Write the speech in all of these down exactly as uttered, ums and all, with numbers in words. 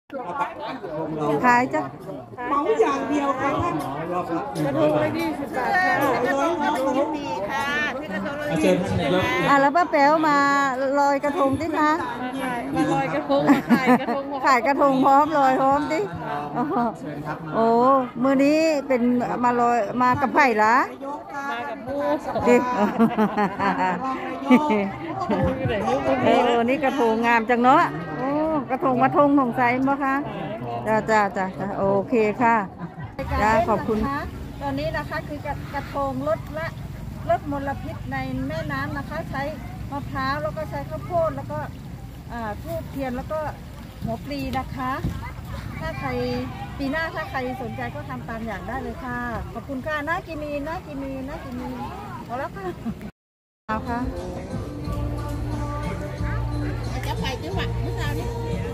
ขายจ้ะเหมาอย่างเดียวค่ะท่านกระทงละยี่สิบบาทค่ะร้อยกระทงมีค่ะที่กระทงละยี่สิบบาทอ่ะแล้วป้าแป๋วมาลอยกระทงดิคะมาลอยกระทงขายกระทงขายกระทงพร้อมลอยพร้อมดิโอ้มือนี้เป็นมาลอยมากับไผ่ละมากับมูดิเออนี่กระทงงามจังเนาะโอ้กระทงมาทงของใสมั้ยคะจ้าจ้าจ้าโอเคค่ะจ้าขอบคุณตอนนี้นะคะคือกระทงลดละลดมลพิษในแม่น้ำนะคะใช้มะพร้าวแล้วก็ใช้ข้าวโพดแล้วก็ทูบเทียนแล้วก็หัวปลีนะคะถ้าใครปีหน้าถ้าใครสนใจก็ทำตามอย่างได้เลยค่ะขอบคุณค่ะน่ากินนีน่ากินนีน่ากินนีเอาแล้วค่ะเอาค่ะจะไปจังหวัดเมื่อเช้านี้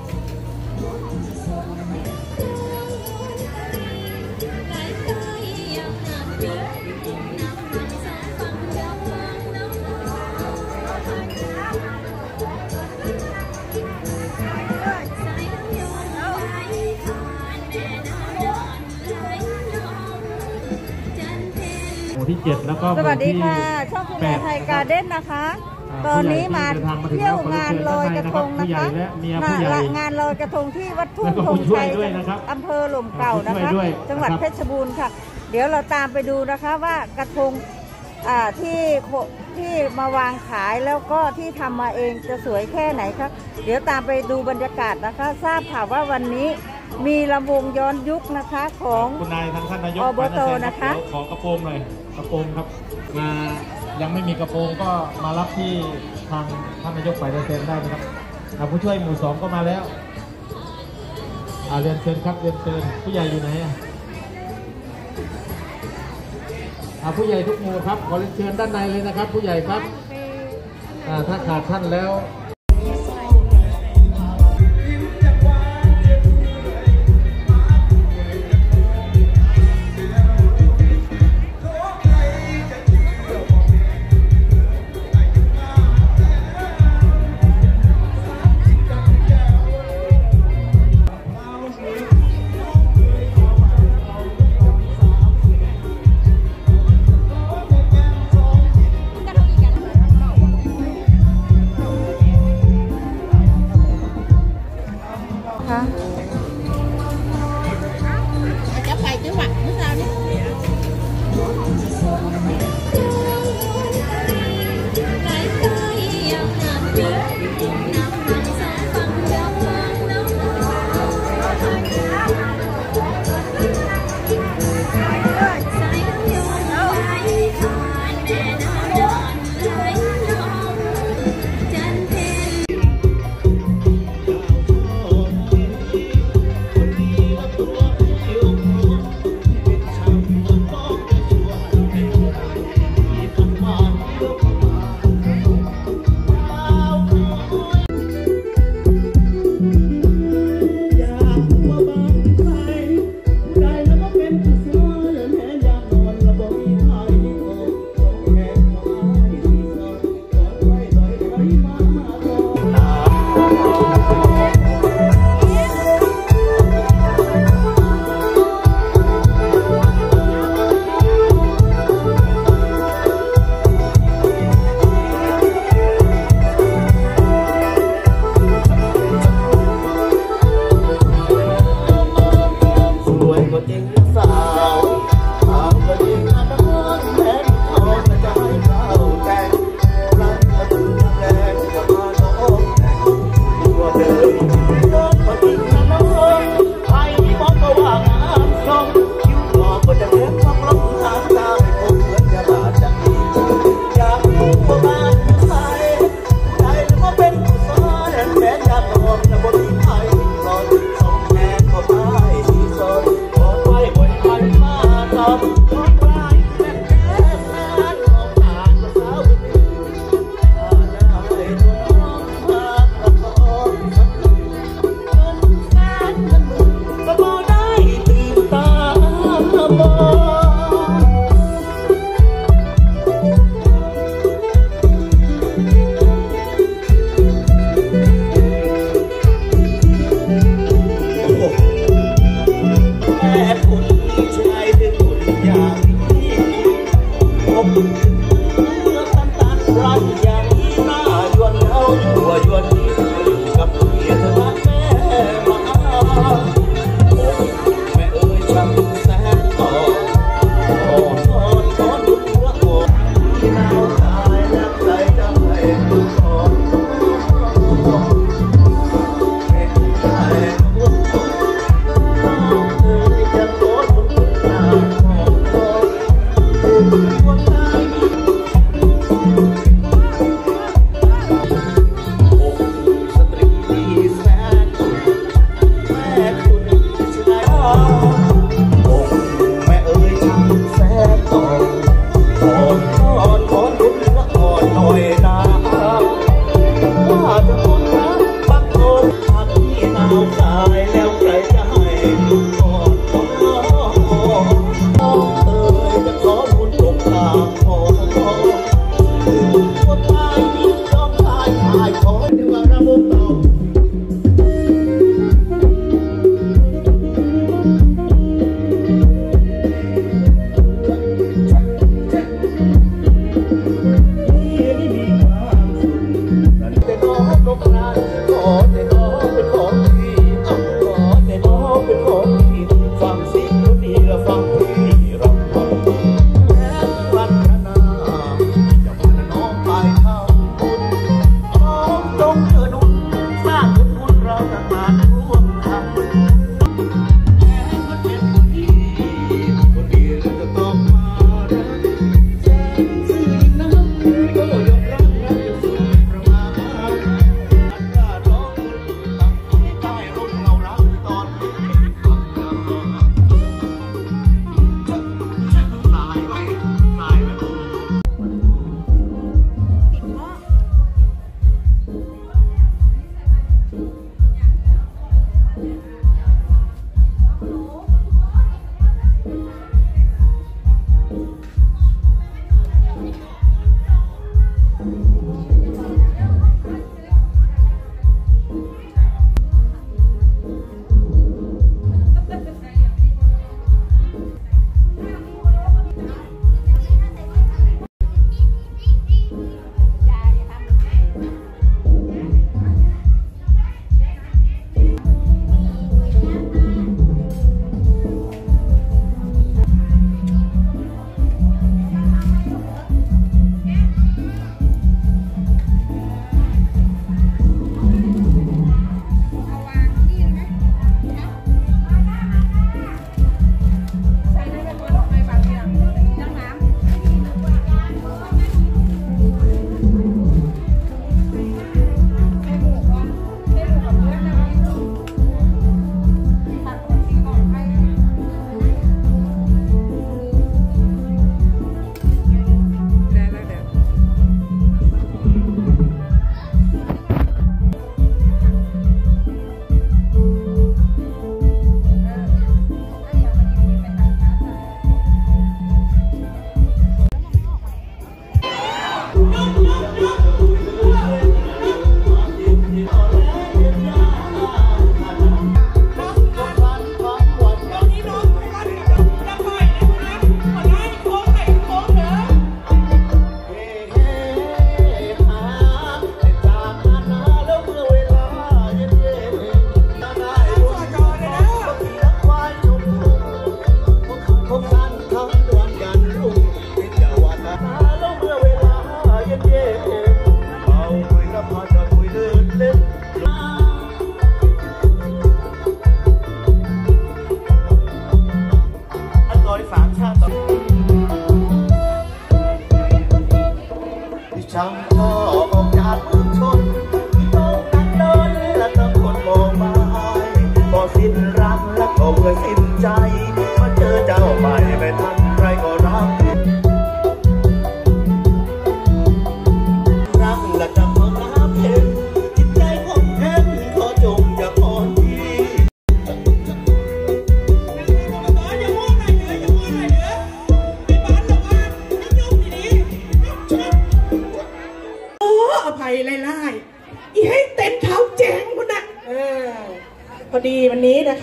ที่เจ็ดแล้วก็สวัสดีค่ะช่องคุณแม่ไทยการ์เด้นนะคะตอนนี้มาเที่ยวงานลอยกระทงนะคะงานลอยกระทงที่วัดทุ่งธงชัยอำเภอหล่มเก่านะคะจังหวัดเพชรบูรณ์ค่ะเดี๋ยวเราตามไปดูนะคะว่ากระทงที่ที่มาวางขายแล้วก็ที่ทำมาเองจะสวยแค่ไหนครับเดี๋ยวตามไปดูบรรยากาศนะคะทราบข่าวว่าวันนี้มีลำวงย้อนยุคนะคะของคุณนายทางท่านนายกอบตนะคะขอกระโปรงหน่อยกระโปรงครับมายังไม่มีกระโปรงก็มารับที่ทางท่านนายกฝ่ายเซ็นได้นะครับผู้ช่วยหมู่สองก็มาแล้วเรียนเชิญครับเรียนเชิญผู้ใหญ่อยู่ไหนอ่ะผู้ใหญ่ทุกหมู่ครับขอเรียนเชิญด้านในเลยนะครับผู้ใหญ่ครับถ้าขาดท่านแล้ว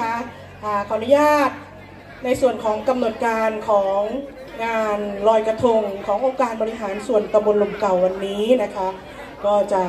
นะคะอ่าขออนุญาตในส่วนของกำหนดการของงานลอยกระทงขององค์การบริหารส่วนตำบลลมเก่าวันนี้นะคะก็จะ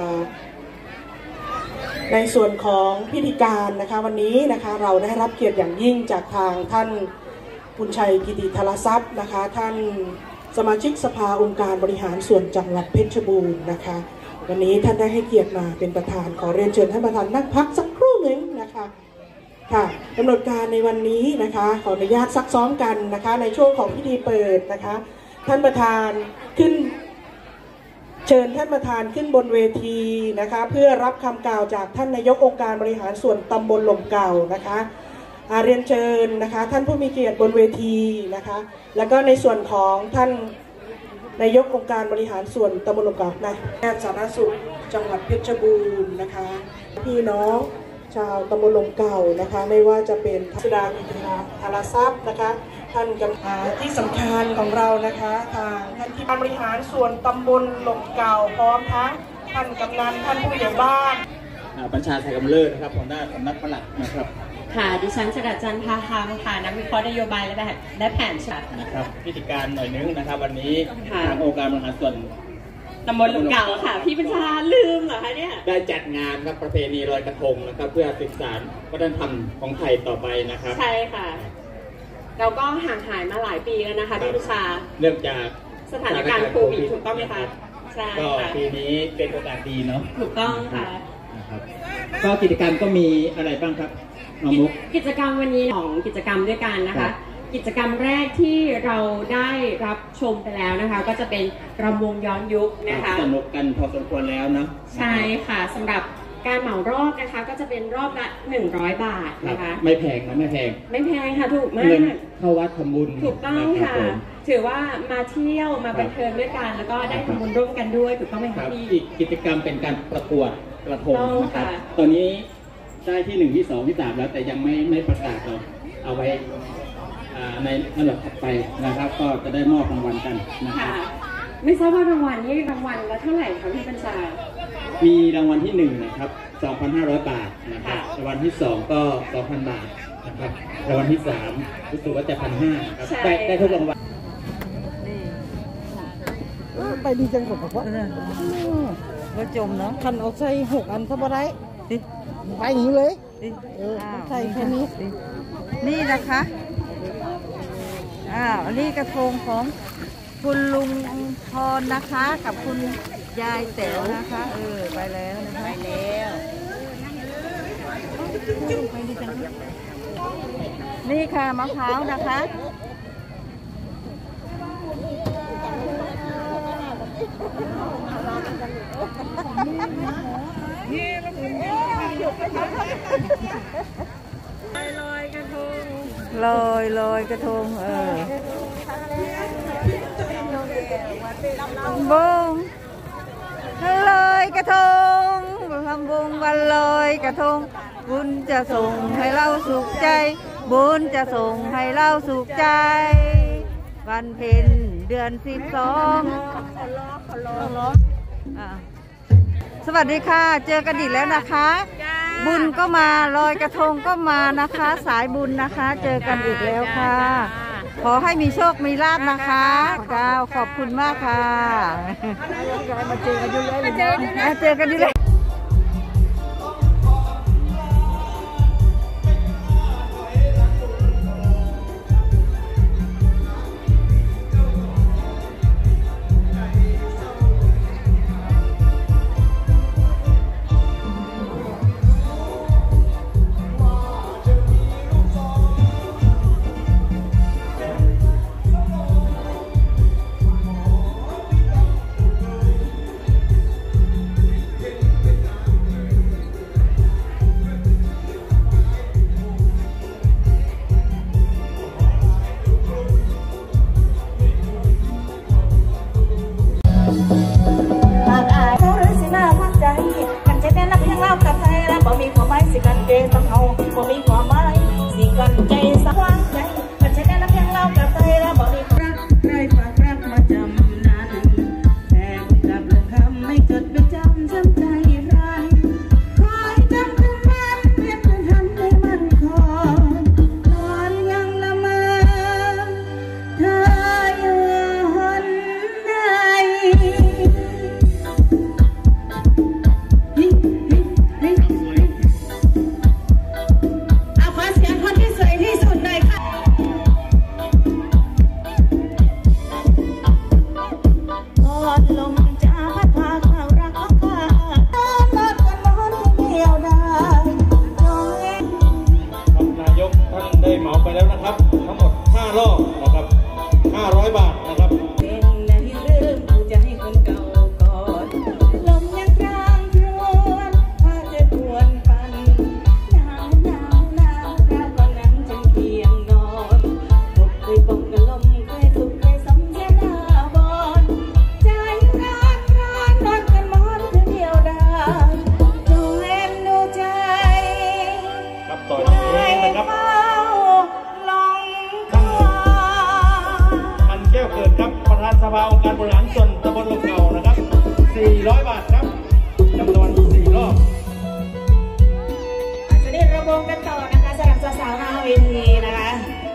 ในส่วนของพิธีการนะคะวันนี้นะคะเราได้รับเกียรติอย่างยิ่งจากทางท่านบุญชัยกิติธารทรัพย์นะคะท่านสมาชิกสภาองค์การบริหารส่วนจังหวัดเพชรบูรณ์นะคะวันนี้ท่านได้ให้เกียรติมาเป็นประธานขอเรียนเชิญท่านประธานนั่งพักสักครู่หนึ่งนะคะค่ะกำหนดการในวันนี้นะคะขออนุญาตซักซ้อมกันนะคะในช่วงของพิธีเปิดนะคะท่านประธานขึ้นเชิญท่านประธานขึ้นบนเวทีนะคะเพื่อรับคำกล่าวจากท่านนายกองค์การบริหารส่วนตำบลลมเก่านะคะเรียนเชิญนะคะท่านผู้มีเกียรติบนเวทีนะคะแล้วก็ในส่วนของท่านนายกองค์การบริหารส่วนตำบลลมเก่านายแพทย์สาธารณสุขจังหวัดเพชรบูรณ์นะคะพี่น้องชาวตำบลลมเก่านะคะไม่ว่าจะเป็นสุดากิติธารทรัพย์นะคะท่านกำนันที่สำคัญของเรานะคะทางท่านที่บริหารส่วนตำบลลมเก่าพร้อมทั้งท่านกำนันท่านผู้ใหญ่บ้านบัญชาไทยกำเลิศนะครับของด้านสำนักปลัดนะครับค่ะดิฉันจรัสจันทร์พาคำค่ะนักวิเคราะห์นโยบายและแบบและแผนชัดนะครับพิธีการหน่อยนึงนะครับวันนี้ทางองค์การบริหารส่วนตำบลลมเก่าค่ะพี่บัญชาลืมเหรอคะเนี่ยได้จัดงานครับประเพณีลอยกระทงนะครับเพื่อสืบสานวัฒนธรรมของไทยต่อไปนะครับใช่ค่ะเราก็ห่างหายมาหลายปีแล้วนะคะพี่บัญชาเนื่องจากสถานการณ์โควิดถูกต้องไหมคะใช่ก็ค่ะปีนี้เป็นโอกาสดีเนาะถูกต้องค่ะก็กิจกรรมก็มีอะไรบ้างครับน้องมุกกิจกรรมวันนี้ของกิจกรรมด้วยกันนะคะกิจกรรมแรกที่เราได้รับชมไปแล้วนะคะก็จะเป็นรำวงย้อนยุคนะคะสนุกกันพอสมควรแล้วนะใช่ค่ะสำหรับการเหมารอบนะคะก็จะเป็นรอบละหนึ่งร้อยบาทนะคะไม่แพงนะไม่แพงไม่แพงค่ะถูกมากเงินเข้าวัดทำบุญถูกต้องค่ะถือว่ามาเที่ยวมาบันเทิงด้วยกันแล้วก็ได้ทำบุญร่วมกันด้วยถูกต้องไหมคะพี่อีกกิจกรรมเป็นการประกวดกระทงนะครับตอนนี้ได้ที่หนึ่งที่สองที่สามแล้วแต่ยังไม่ไม่ประกาศเราเอาไว้ในระดับถัดไปนะครับก็จะได้มอบรางวัลกันนะครับไม่ทราบว่ารางวัลนี้รางวัลละเท่าไหร่คะพี่บัญชามีรางวัลที่หนึ่งนะครับ สองพันห้าร้อย บาทนะครับรางวัลที่สองก็ สองพัน บาทนะครับรางวัลที่สามรู้สึกว่าจะ หนึ่งพันห้าร้อย ครับได้ได้ทุกรางวัลไปดีจังผมบอกว่าก็จมเนาะคันเอาใส่หกอันก็บ่ได้ไปอย่างนี้เลยเออใส่แค่นี้นี่นะคะอ้าวอันนี้กระทงของคุณลุงพรนะคะกับคุณยายแต๋วนะคะเออไปแล้วนะคะไปแล้วนี่ค่ะมะพร้าวนะคะลอยกระทงลอยลอยกระทงเออบงลอยกระทงทำบุญวันลอยกระทงบุญจะส่งให้เราสุขใจบุญจะส่งให้เราสุขใจวันเพ็ญเดือนสิบสองสวัสดีค่ะเจอกันอีกแล้วนะคะบุญก็มาลอยกระทงก็มานะคะสายบุญนะคะเจอกันอีกแล้วค่ะขอให้มีโชคมีลาภนะคะเจ้าขอบคุณมากค่ะมาเจอกันอยู่เลยมาเจอกันอยู่เลยต้องเอาบ่มีความหมายสิกันใจสักวันใจมันใช่แค่ละเพียงเล่ากับใจแล้วบ่มีรักใครฝากรักมาจำนานแต่กับลงคำไม่จดไม่จำจำใจไรคอยจำคืนวันเพียงคืนทันไม่มันคอยภาองค์การบริหารส่วนตำบลลมเก่านะครับสี่ร้อยบาทครับจำนวนสี่รอบจะได้ระวงกันต่อนะคะสำหรับสาวๆหน้าเวทีนะคะ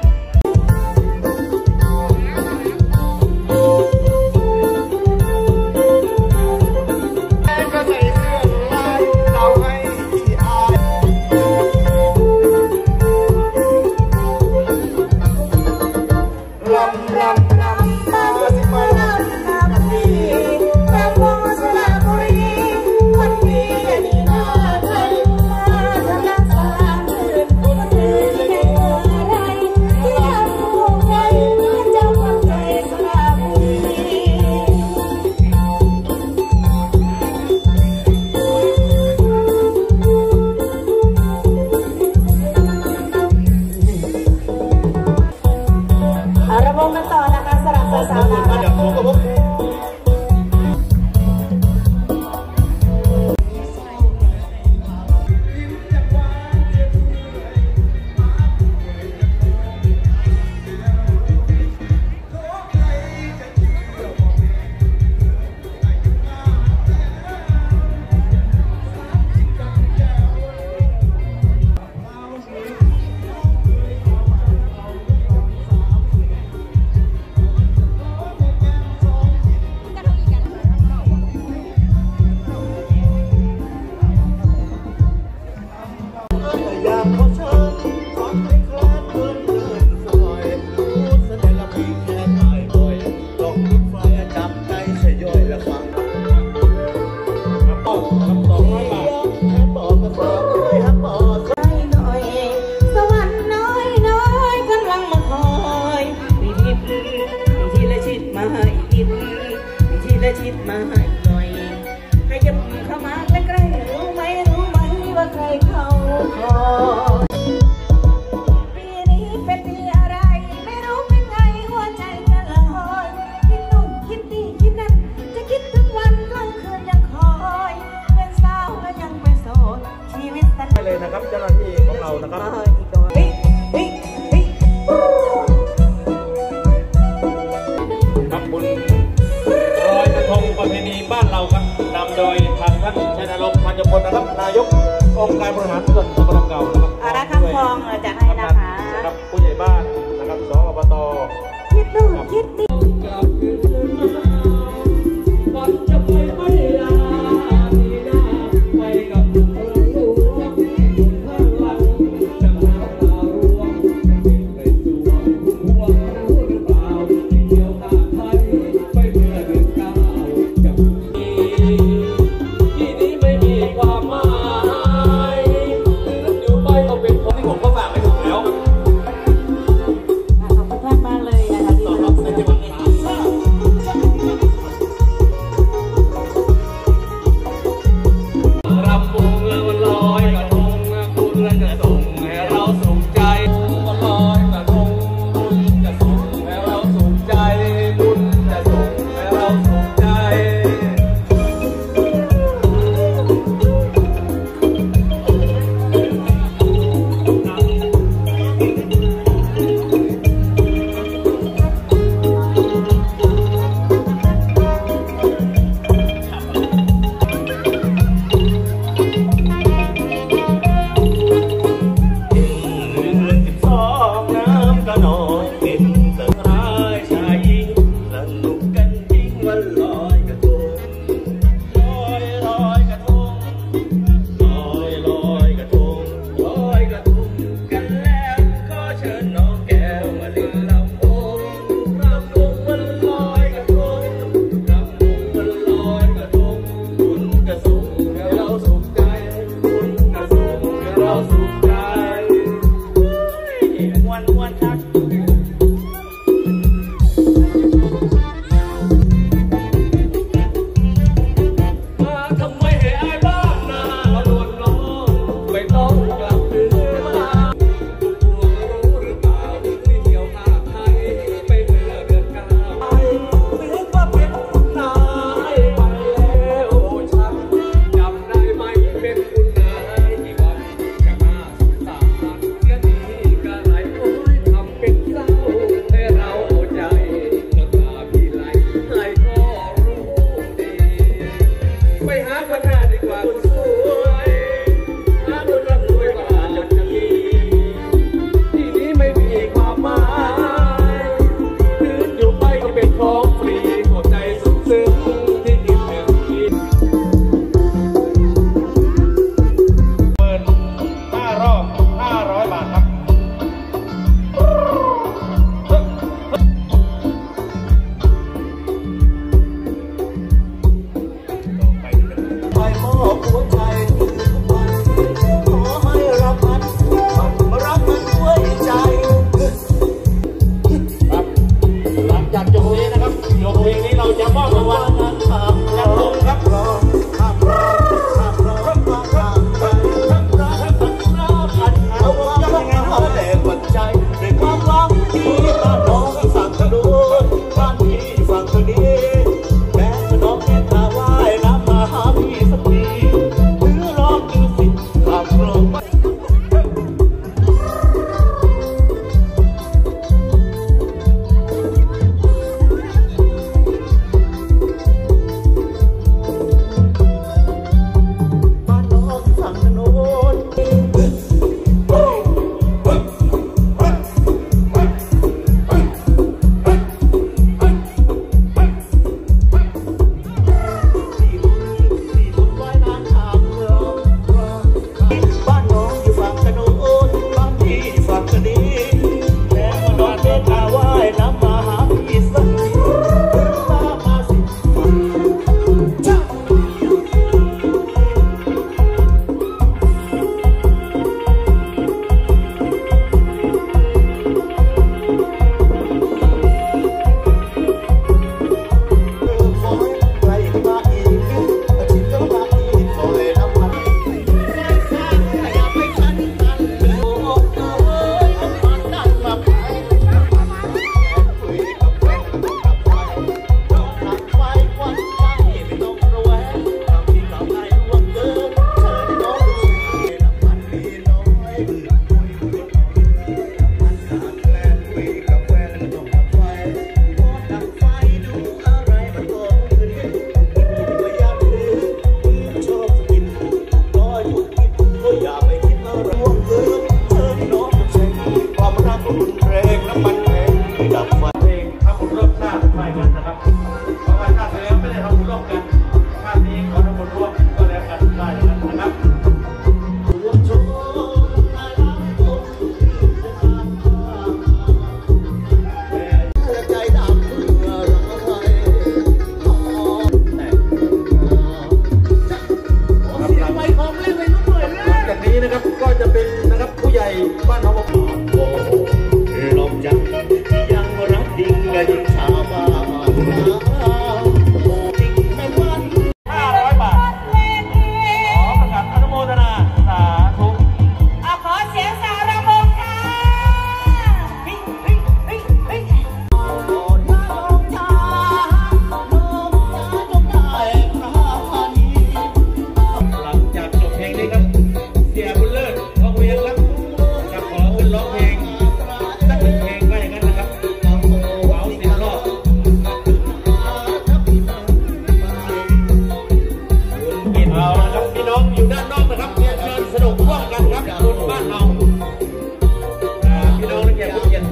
องค์การบริหารส่วนตำบลเก่านะครับอาราคำทองจะให้นะคะนะครับผู้ใหญ่บ้านนะครับสอบต. คิดดูคิดดี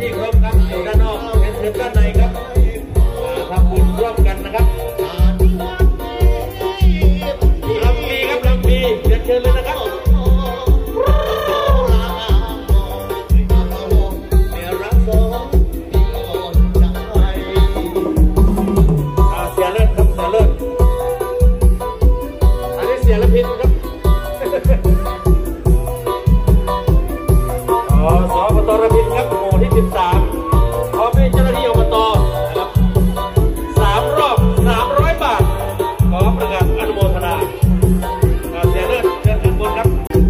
ที่ครบครับอยู่ด้านนอกเป็นเชิญด้านในครับทำบุญร่วมกันนะครับลำปีครับลำปีเชิญเชิญเลยนะครับเสียเลิศครับเสียเลิศอันนี้เสียละพิษครับอ๋อสอบตระพินครับหมู่ที่สิบสามพร้อมด้วยเจ้าหน้าที่อบตนะครับสามรอบสามร้อยบาทขอประกาศอนุโมทนาเสียเลิศเชิญขึ้นบนครับ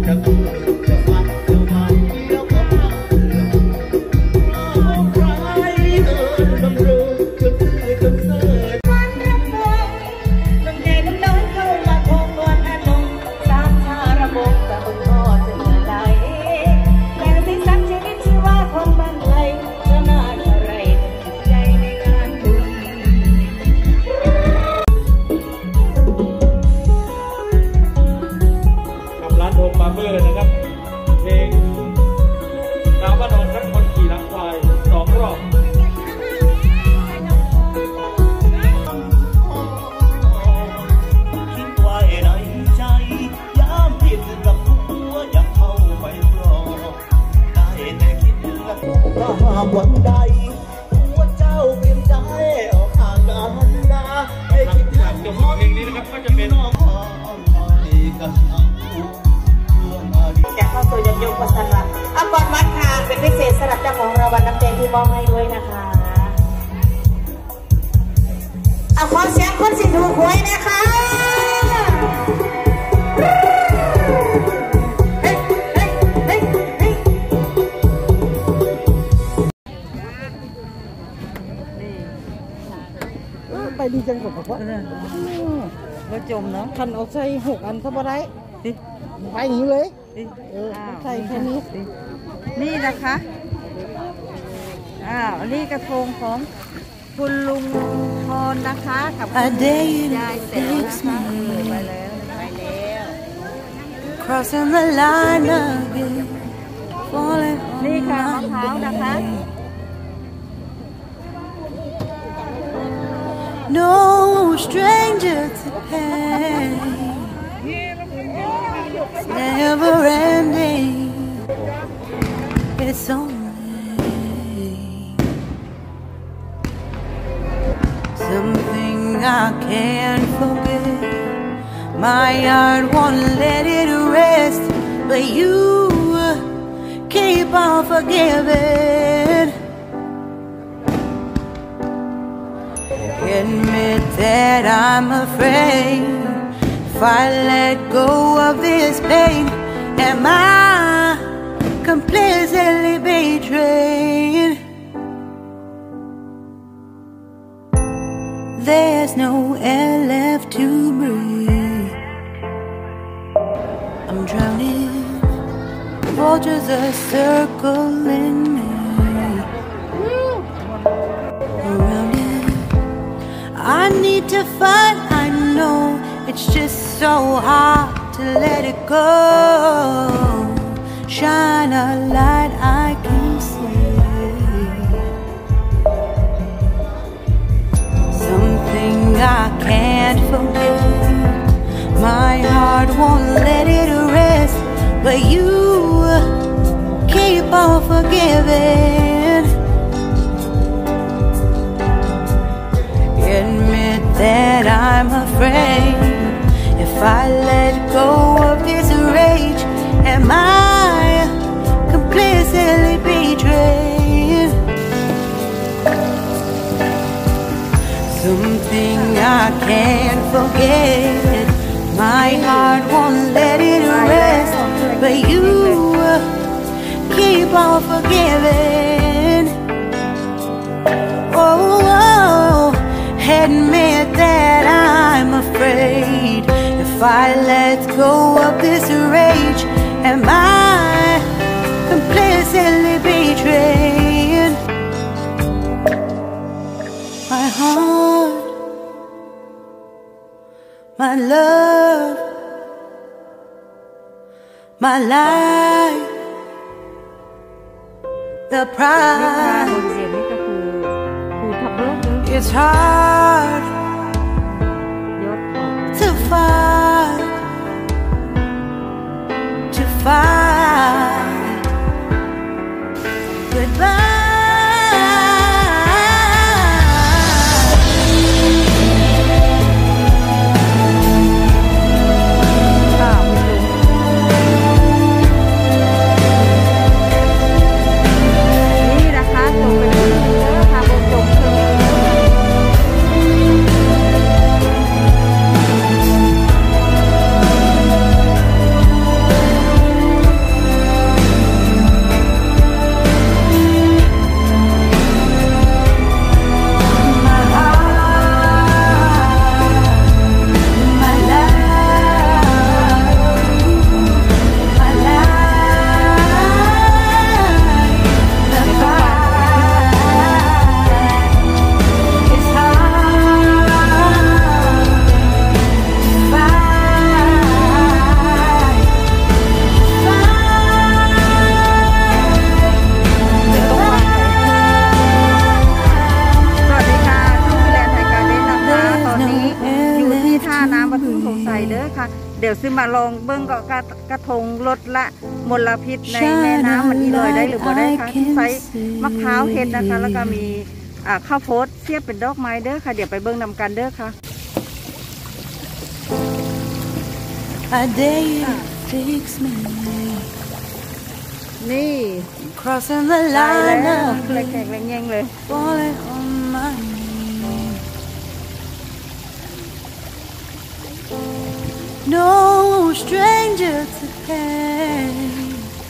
นะครับเพลงดาวบ้านนอนครับคนขี่หลังควายสองรอบคิดไว้ในใจยามผิดกับหัวอยากเข้าไปรอได้แต่คิดกับถ้าหากวันใดหัวเจ้าเปลี่ยนใจออกห่างกันนะให้คิดถึงจบเพลงนี้นะครับก็จะเป็นอยากเข้าสู่ยมยมประสันวัดเอาก่อนวัดค่ะเป็นพิเศษสำหรับเจ้าของรางวัลน้ำใจที่มอบให้ด้วยนะคะเอาขอเสียงคนสิถูกหวยนะคะไปดีจังกว่าเพราะรถจมเนาะคันเอาใส่หกอันเข้ามาได้ไปอย่างนี้เลยเออใส่แค่นี้นี่นะคะอ้าวอันนี้กระทงของคุณลุงพรนะคะกับยายเสร็จนะคะไปแล้วไปแล้ว Crossing the line again, falling นี่ค่ะมะพร้าวนะคะ No stranger to pain, never ending. It's only something I can't forget. My heart won't let it rest, but you keep on forgiving. Admit that I'm afraid if I let go of this pain, am I completely betrayed? There's no air left to breathe. I'm drowning, vultures are circling me. Around it, I need to fight. I know it's just so hard to let it go. Shine a light I can see. Something I can't forget. My heart won't let it rest, but you keep on forgiving. Admit that I'm afraid if I let go of this rage, am I completely betrayed? Something I can't forget. My heart won't let it rest, but you keep on forgiving. Oh, oh, admit that I'm afraid if I let go of this rage, am I completely betrayed? My heart, my love, my life, the นี่ค่ะบ pride. นเสียงนี่ก็คือครูทับเบิร์กเลย It's hard ยศออก to fight, to fight. Goodbye. ค่ะคุณลุงนี่นะคะจงเป็นคนเยอะค่ะบนจงเชิญ My heart, my life, my life. The fight is hard. สวัสดีค่ะช่องวิแลนไทยการเล่นนะคะตอนนี้อยู่ที่ท่าน้ำปทุมสงสัยเด้อค่ะ เดี๋ยวซื้อมาลองเบิ้งก็กระกระทงลดละมลพิษในแม่น้ำมันอีลอยได้หรือบ่ได้ค่ะที่ใช้มะพร้าวเห็ดนะคะ แล้วก็มีอ่าข้าวโพดเสียบเป็นดอกไม้เด้อค่ะ เดี๋ยวไปเบิ้งนำกันเด้อค่ะ I dare you to fix me, นี่ crossing the ตาย line แล้ว of แข็งแรงแย่งเลย falling on my knees. No stranger to pain,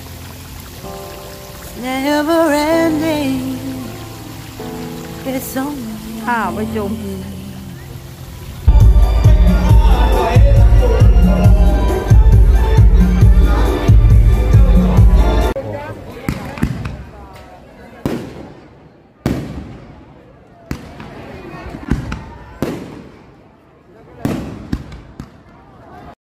it's never ending. It's only อ้าวไปจม ending.